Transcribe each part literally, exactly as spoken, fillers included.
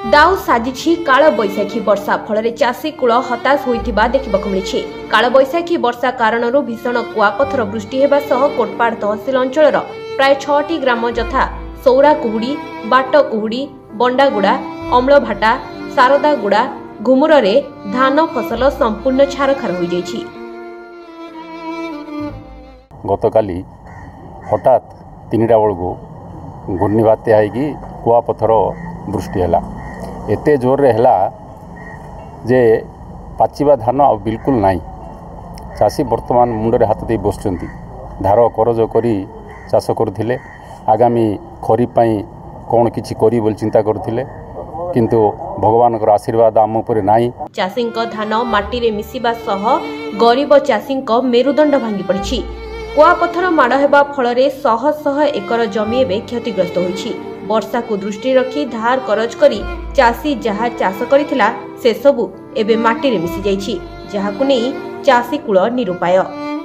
दाउ साजिछि काल बैशाखी वर्षा फल चाषी कूल हताश होइथिबा देखिबाकु मिलिछि। काल बैशाखी वर्षा कारणरू भीषण कुआपथर वृष्टि हेबा सह कोटपाड़ तहसिल अंचलर प्राय छटी ग्राम यथा सौरा कुहुड़ी, बाट कुहुड़ी, बंडागुड़ा, अम्लभाटा, शारदागुड़ा, घुमुरे धान फसल संपूर्ण छारखार हो जाइछि। गतकाली हठात तीनटा बेलू घूर्णिबात्या होगी कुआपथर वृष्टि है एते जोर रे हैला जे पाचिबा धान आ बिल्कुल नहीं। चाषी वर्तमान मुंडरे हाथ दे बसचंती धार करज करी चाष करथिले आगामी खरीफ पई कोन किछि करी बोल चिंता करथिले किंतु भगवान कर आशीर्वाद आम ऊपर नाही। चाषी धान माटी रे मिसिबा सह गरीब चाषी मेरुदंड भांगी पड़िछि। कुआपथर माड़ हेबा फल शह शह एकर जमी एवं क्षतिग्रस्त होइछि। वर्षा को दृष्टि रखी धार करज करी चाषी जहा चाष करिथिला से सबु एबे माटी रे मिसि जाइछि, जहाकु नै चाषी कूल निरुपाय।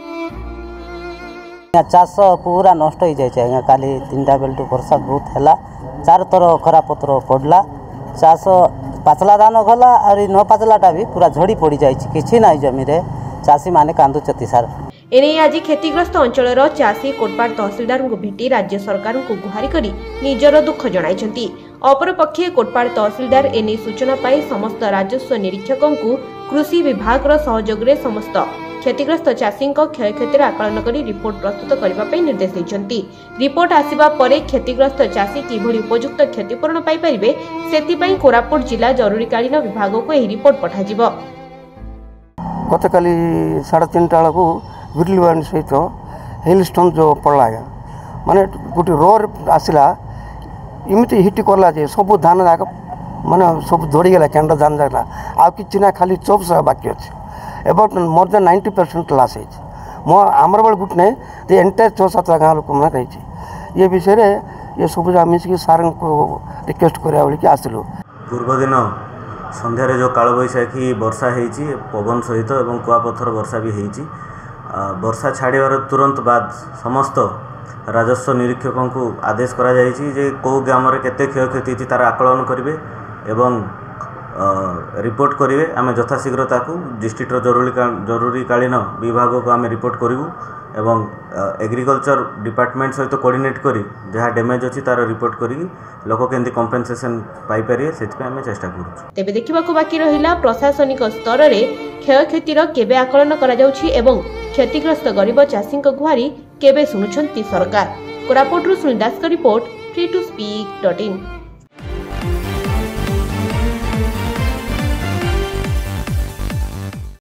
चाष पूरा नष्ट हो जाए। काली तीनटा बेलटू वर्षा बहुत है, चार थर खरा पत्र पड़ला, चाष पाचला धान गला और न पाचलाटा भी पूरा झड़ी पड़ जाए। किसी ना जमी रे चाषी माने कांदुचती सार। एने आज क्षतिग्रस्त अंचलर चाषी कोटपाड़ तहसिलदार को भेटी राज्य सरकार को गुहारी करी निजर दुख जणाइछंती। अपरपक्षे कोटपाड़ तहसिलदार एने सूचना पाई समस्त राजस्व निरीक्षकों को कृषि विभाग सहयोग रे समस्त क्षतिग्रस्त चाषी क्षयक्षतिर आकलन करी रिपोर्ट प्रस्तुत करने निर्देश देइछंती। रिपोर्ट आसिबा परे क्षतिग्रस्त चाषी किभली उपयुक्त क्षतिपूरण पाई परिबे सेति कोरापुट जिला जरूरीकालीन विभाग को यह रिपोर्ट पठाजिबो। गतकाली साढ़े तीनटा बेलू विरली बाणी सहित हेल स्टोन जो पड़ा है माने गोटे रोर आसला इमती हिट करला जे सब धान जाक माने सब दौड़ीगला कैंड धान जाक आ कि ना खाली चौप सह बाकी अच्छे about more than ninety percent loss है। मो आमर बेल गुटने दे एंटायर छः सात गाँव लोक मैंने रही ये विषय ये सब मिसिक सार को रिक्वेस्ट करा बोलिक आसलु। पूर्व दिन संध्यारे जो काल बैशाखी वर्षा होती पवन सहित एवं कुआपथर वर्षा भी होती। वर्षा छाड़बार तुरंत बाद समस्त राजस्व निरीक्षकों को आदेश करा जायछि जे कौ ग्राम रे केते क्षयक्षति थी तार आकलन करेंगे एवं रिपोर्ट करेंगे। आम यथाशीघ्र ताकू डिस्ट्रिक्टर जरूरी जरूरीकालीन विभाग को आम रिपोर्ट करूँ एवं एग्रीकल्चर डिपार्टमेंट सहित कोऑर्डिनेट करी जहाँ डैमेज अच्छी तार रिपोर्ट करी लोक केंदी कंपेनसेशन पाई परिए सेति आम चेष्टा करूँ। तेबे देखिबाकू बाकी रहिला प्रशासनिक स्तर रे क्षयक्षतिर केबे आकलन करा जाउछि एवं क्षतिग्रस्त गरीब चाषी गुहारी केबे सुनुछंती सरकार। कोरापुटरू सुनील दास का report free to speak dot in.